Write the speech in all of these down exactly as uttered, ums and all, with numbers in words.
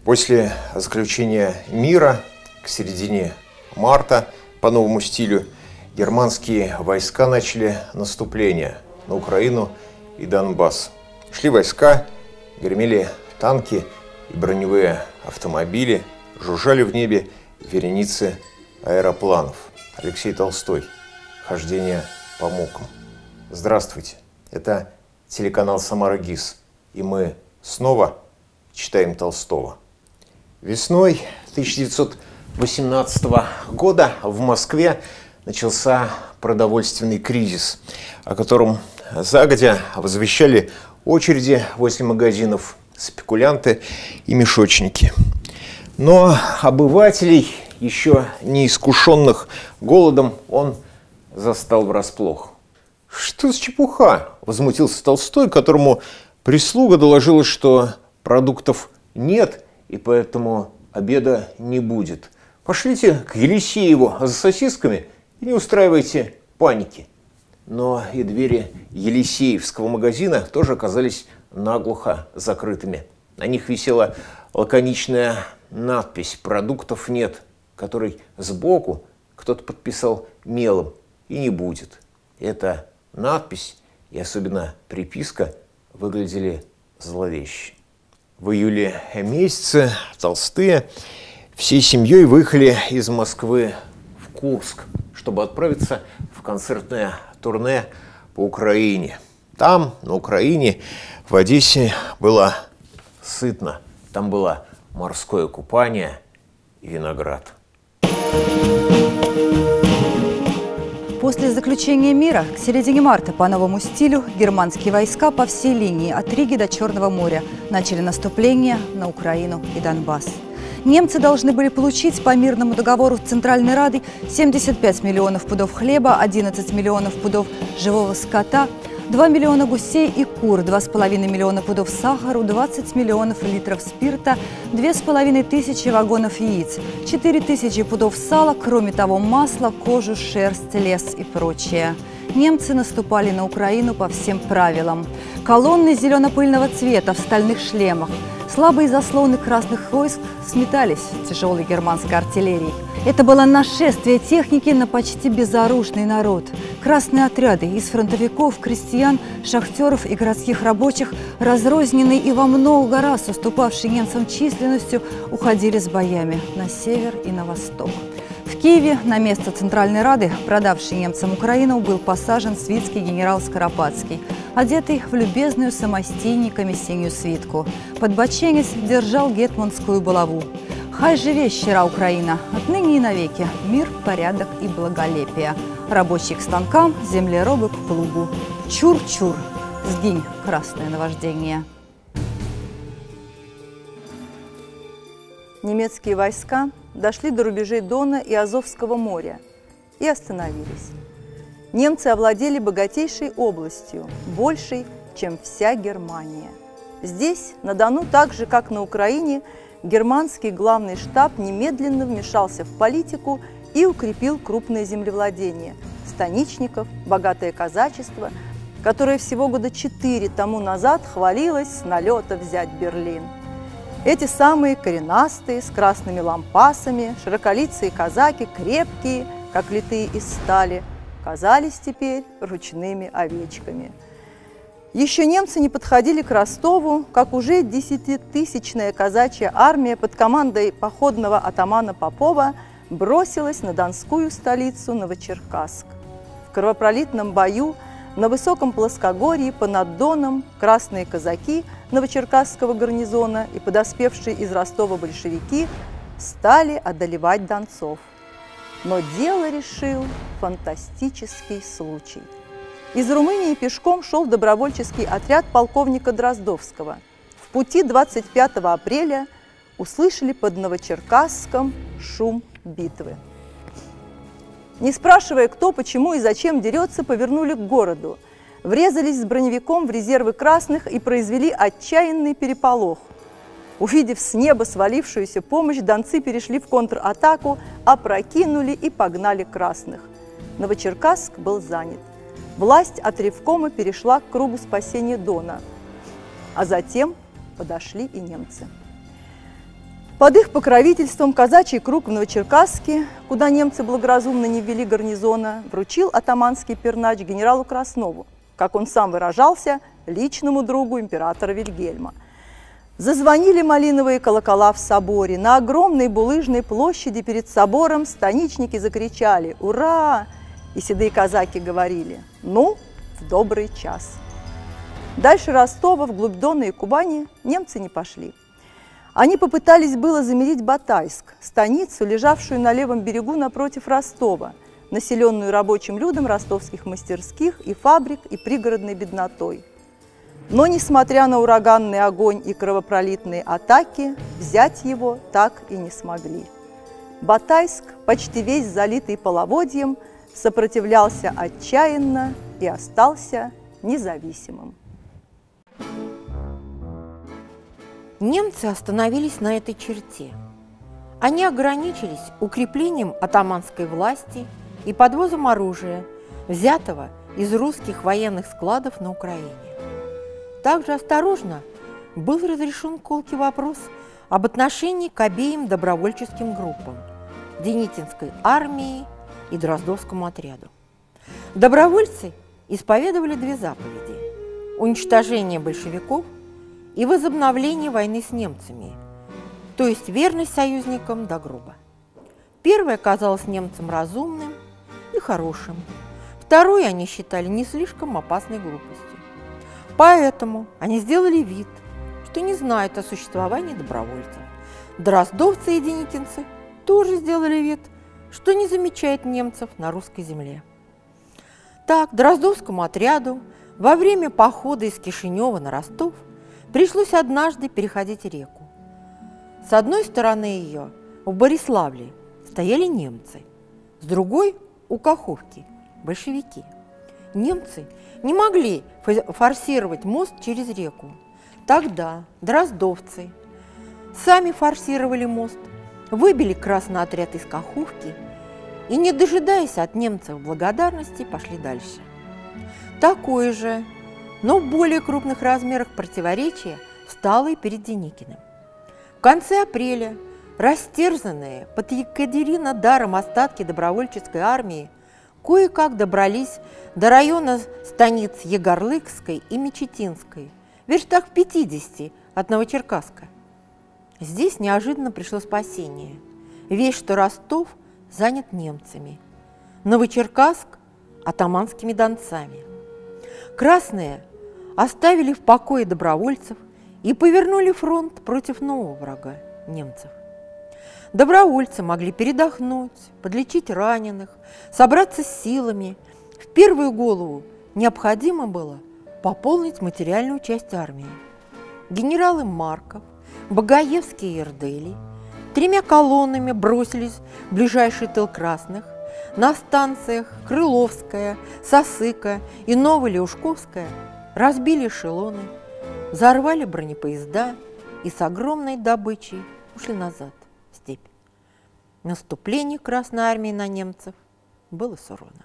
После заключения мира к середине марта по новому стилю германские войска начали наступление на Украину и Донбасс. Шли войска, гремели танки и броневые автомобили, жужжали в небе вереницы аэропланов. Алексей Толстой. Хождение по мукам. Здравствуйте. Это телеканал «Самара ГИС». И мы снова читаем Толстого. Весной тысяча девятьсот восемнадцатого года в Москве начался продовольственный кризис, о котором загодя возвещали очереди возле магазинов, спекулянты и мешочники. Но обывателей, еще не искушенных голодом, он застал врасплох. «Что за чепуха?» – возмутился Толстой, которому прислуга доложила, что продуктов нет, и поэтому обеда не будет. Пошлите к Елисееву за сосисками и не устраивайте паники. Но и двери Елисеевского магазина тоже оказались наглухо закрытыми. На них висела лаконичная надпись «Продуктов нет», которой сбоку кто-то подписал мелом, и не будет. Эта надпись и особенно приписка выглядели зловеще. В июле месяце толстые всей семьей выехали из Москвы в Курск, чтобы отправиться в концертное турне по Украине. Там, на Украине, в Одессе было сытно. Там было морское купание и виноград. После заключения мира к середине марта по новому стилю германские войска по всей линии от Риги до Черного моря начали наступление на Украину и Донбасс. Немцы должны были получить по мирному договору Центральной Рады семьдесят пять миллионов пудов хлеба, одиннадцать миллионов пудов живого скота, два миллиона гусей и кур, два с половиной миллиона пудов сахара, двадцать миллионов литров спирта, две с половиной тысячи вагонов яиц, четыре тысячи пудов сала, кроме того масло, кожу, шерсть, лес и прочее. Немцы наступали на Украину по всем правилам. Колонны зелено-пыльного цвета в стальных шлемах, слабые заслоны красных войск сметались тяжелой германской артиллерией. Это было нашествие техники на почти безоружный народ. Красные отряды из фронтовиков, крестьян, шахтеров и городских рабочих, разрозненные и во много раз уступавшие немцам численностью, уходили с боями на север и на восток. В Киеве на место Центральной Рады, продавшей немцам Украину, был посажен свитский генерал Скоропадский, одетый в любезную самостейниками синюю свитку. Подбоченец держал гетманскую булаву. «Хай живе щира Украина! Отныне и навеки! Мир, порядок и благолепие! Рабочий к станкам, землеробы к плугу! Чур-чур! Сгинь, красное наваждение!» Немецкие войска дошли до рубежей Дона и Азовского моря и остановились. Немцы овладели богатейшей областью, большей, чем вся Германия. Здесь, на Дону, так же, как на Украине, германский главный штаб немедленно вмешался в политику и укрепил крупное землевладение – станичников, богатое казачество, которое всего года четыре тому назад хвалилось с налета взять Берлин. Эти самые коренастые, с красными лампасами, широколицые казаки, крепкие, как литые из стали, казались теперь ручными овечками. Еще немцы не подходили к Ростову, как уже десятитысячная казачья армия под командой походного атамана Попова бросилась на донскую столицу Новочеркасск. В кровопролитном бою на высоком плоскогорье понад Доном красные казаки Новочеркасского гарнизона и подоспевшие из Ростова большевики стали одолевать донцов. Но дело решил фантастический случай. Из Румынии пешком шел добровольческий отряд полковника Дроздовского. В пути двадцать пятого апреля услышали под Новочеркасском шум битвы. Не спрашивая, кто, почему и зачем дерется, повернули к городу, врезались с броневиком в резервы красных и произвели отчаянный переполох. Увидев с неба свалившуюся помощь, донцы перешли в контратаку, опрокинули и погнали красных. Новочеркасск был занят. Власть от ревкома перешла к кругу спасения Дона, а затем подошли и немцы. Под их покровительством казачий круг в Новочеркасске, куда немцы благоразумно не ввели гарнизона, вручил атаманский пернач генералу Краснову, как он сам выражался, личному другу императора Вильгельма. Зазвонили малиновые колокола в соборе. На огромной булыжной площади перед собором станичники закричали «Ура!» И седые казаки говорили «Ну, в добрый час». Дальше Ростова, вглубь Дона и Кубани немцы не пошли. Они попытались было замерить Батайск, станицу, лежавшую на левом берегу напротив Ростова, населенную рабочим людом ростовских мастерских и фабрик и пригородной беднотой. Но, несмотря на ураганный огонь и кровопролитные атаки, взять его так и не смогли. Батайск, почти весь залитый половодьем, сопротивлялся отчаянно и остался независимым. Немцы остановились на этой черте. Они ограничились укреплением атаманской власти и подвозом оружия, взятого из русских военных складов на Украине. Также осторожно был разрешен колкий вопрос об отношении к обеим добровольческим группам – Деникинской армии и Дроздовскому отряду. Добровольцы исповедовали две заповеди – уничтожение большевиков и возобновление войны с немцами, то есть верность союзникам до гроба. Первое казалось немцам разумным и хорошим, второе они считали не слишком опасной глупостью. Поэтому они сделали вид, что не знают о существовании добровольцев. Дроздовцы и деникинцы тоже сделали вид, что не замечают немцев на русской земле. Так, Дроздовскому отряду во время похода из Кишинева на Ростов пришлось однажды переходить реку. С одной стороны ее, в Бориславле, стояли немцы, с другой – у Каховки – большевики. Немцы не могли форсировать мост через реку. Тогда дроздовцы сами форсировали мост, выбили красный отряд из Каховки и, не дожидаясь от немцев благодарности, пошли дальше. Такое же, но в более крупных размерах противоречие встало и перед Деникиным. В конце апреля растерзанные под Екатеринодаром остатки добровольческой армии кое-как добрались до района станиц Егорлыкской и Мечетинской, в верстах в пятидесяти от Новочеркасска. Здесь неожиданно пришло спасение. Весть, что Ростов занят немцами, Новочеркасск – атаманскими донцами. Красные оставили в покое добровольцев и повернули фронт против нового врага – немцев. Добровольцы могли передохнуть, подлечить раненых, собраться с силами. В первую голову необходимо было пополнить материальную часть армии. Генералы Марков, Багаевский и Эрдели тремя колоннами бросились в ближайший тыл красных. На станциях Крыловская, Сосыка и Новолеушковская разбили эшелоны, взорвали бронепоезда и с огромной добычей ушли назад в степь. Наступление Красной армии на немцев было сорвано.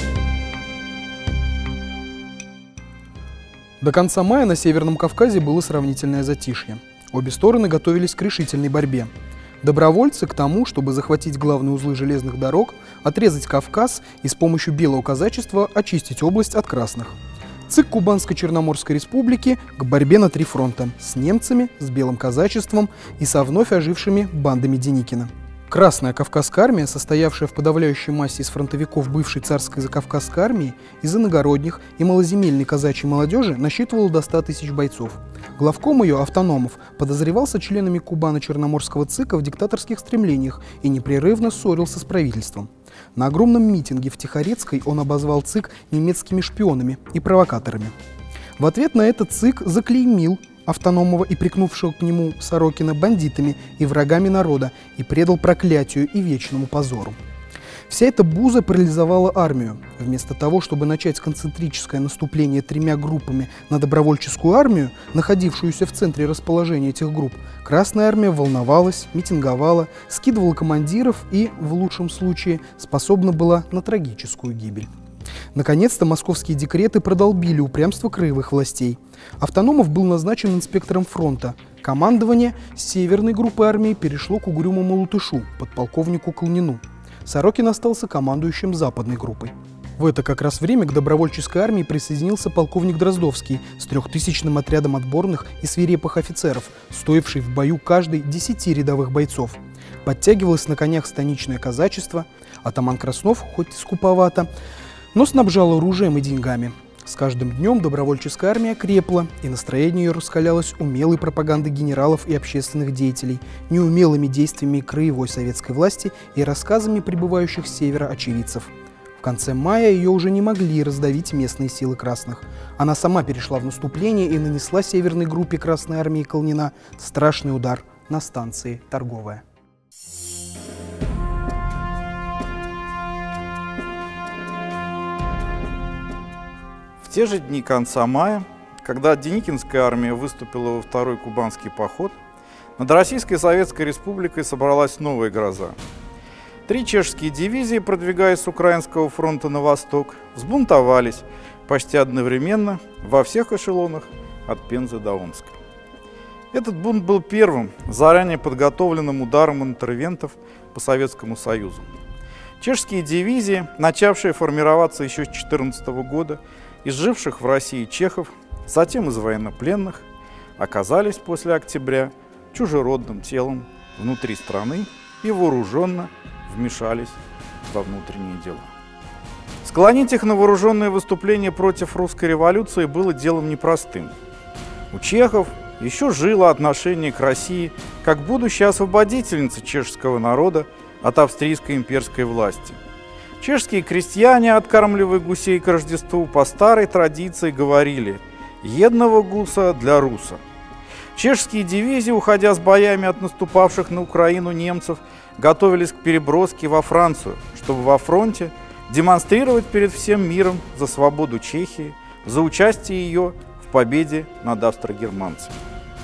До конца мая на Северном Кавказе было сравнительное затишье. Обе стороны готовились к решительной борьбе. Добровольцы к тому, чтобы захватить главные узлы железных дорог, отрезать Кавказ и с помощью белого казачества очистить область от красных. ЦИК Кубанско-Черноморской республики к борьбе на три фронта – с немцами, с белым казачеством и со вновь ожившими бандами Деникина. Красная Кавказская армия, состоявшая в подавляющей массе из фронтовиков бывшей царской закавказской армии, из иногородних и малоземельной казачьей молодежи, насчитывала до ста тысяч бойцов. Главком ее, Автономов, подозревался членами Кубано-Черноморского ЦИКа в диктаторских стремлениях и непрерывно ссорился с правительством. На огромном митинге в Тихорецкой он обозвал ЦИК немецкими шпионами и провокаторами. В ответ на это ЦИК заклеймил Автономова и прикнувшего к нему Сорокина бандитами и врагами народа и предал проклятию и вечному позору. Вся эта буза парализовала армию. Вместо того, чтобы начать концентрическое наступление тремя группами на добровольческую армию, находившуюся в центре расположения этих групп, Красная армия волновалась, митинговала, скидывала командиров и, в лучшем случае, способна была на трагическую гибель. Наконец-то московские декреты продолбили упрямство краевых властей. Автономов был назначен инспектором фронта. Командование северной группы армии перешло к угрюмому Латышу, подполковнику Колнину. Сорокин остался командующим западной группой. В это как раз время к добровольческой армии присоединился полковник Дроздовский с трехтысячным отрядом отборных и свирепых офицеров, стоивший в бою каждый десяти рядовых бойцов. Подтягивалось на конях станичное казачество, атаман Краснов, хоть и скуповато, но снабжал оружием и деньгами. С каждым днем добровольческая армия крепла, и настроение ее раскалялось умелой пропагандой генералов и общественных деятелей, неумелыми действиями краевой советской власти и рассказами прибывающих с севера очевидцев. В конце мая ее уже не могли раздавить местные силы красных. Она сама перешла в наступление и нанесла северной группе Красной армии Колнина страшный удар на станции Торговая. В те же дни конца мая, когда Деникинская армия выступила во второй кубанский поход, над Российской Советской Республикой собралась новая гроза. Три чешские дивизии, продвигаясь с Украинского фронта на восток, взбунтовались почти одновременно во всех эшелонах от Пензы до Омска. Этот бунт был первым заранее подготовленным ударом интервентов по Советскому Союзу. Чешские дивизии, начавшие формироваться еще с две тысячи четырнадцатого года, из живших в России чехов, затем из военнопленных, оказались после октября чужеродным телом внутри страны и вооруженно вмешались во внутренние дела. Склонить их на вооруженное выступление против русской революции было делом непростым. У чехов еще жило отношение к России как будущей освободительнице чешского народа от австрийской имперской власти. Чешские крестьяне, откармливая гусей к Рождеству, по старой традиции говорили «едного гуса для руса». Чешские дивизии, уходя с боями от наступавших на Украину немцев, готовились к переброске во Францию, чтобы во фронте демонстрировать перед всем миром за свободу Чехии, за участие ее в победе над австрогерманцами.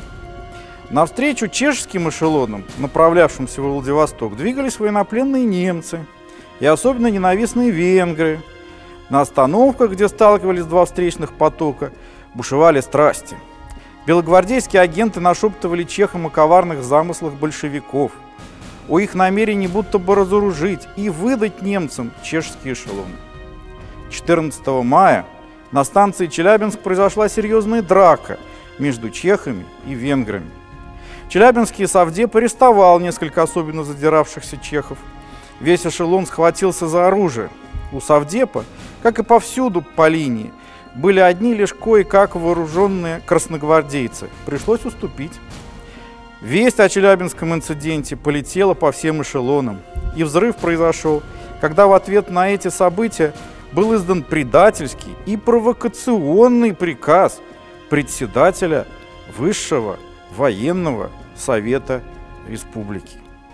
Навстречу чешским эшелонам, направлявшимся во Владивосток, двигались военнопленные немцы и особенно ненавистные венгры. На остановках, где сталкивались два встречных потока, бушевали страсти. Белогвардейские агенты нашептывали чехам о коварных замыслах большевиков, о их намерении будто бы разоружить и выдать немцам чешские эшелоны. четырнадцатого мая на станции Челябинск произошла серьезная драка между чехами и венграми. Челябинский совдеп арестовал несколько особенно задиравшихся чехов. Весь эшелон схватился за оружие. У совдепа, как и повсюду по линии, были одни лишь кое-как вооруженные красногвардейцы. Пришлось уступить. Весть о Челябинском инциденте полетела по всем эшелонам. И взрыв произошел, когда в ответ на эти события был издан предательский и провокационный приказ председателя Высшего военного совета республики.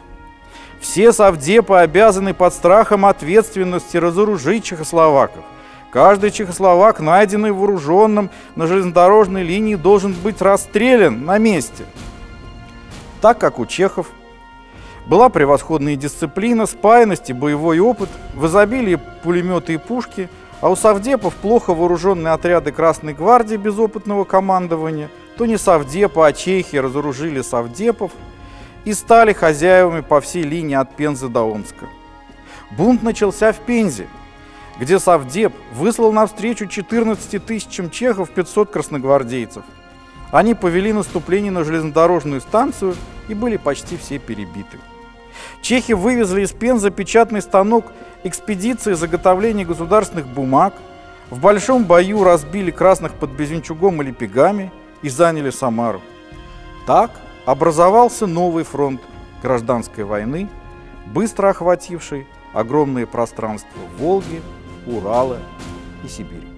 Все совдепы обязаны под страхом ответственности разоружить чехословаков. Каждый чехословак, найденный вооруженным на железнодорожной линии, должен быть расстрелян на месте. Так как у чехов была превосходная дисциплина, спаянность и боевой опыт, в изобилии пулеметы и пушки, а у совдепов плохо вооруженные отряды Красной гвардии без опытного командования, то не совдепы, а чехи разоружили совдепов и стали хозяевами по всей линии от Пензы до Омска. Бунт начался в Пензе, где совдеп выслал навстречу четырнадцати тысячам чехов пятьсот красногвардейцев. Они повели наступление на железнодорожную станцию и были почти все перебиты. Чехи вывезли из Пензы печатный станок экспедиции заготовления государственных бумаг, в большом бою разбили красных под Безенчугом и Лепегами и заняли Самару. Так образовался новый фронт гражданской войны, быстро охвативший огромные пространства Волги, Урала и Сибири.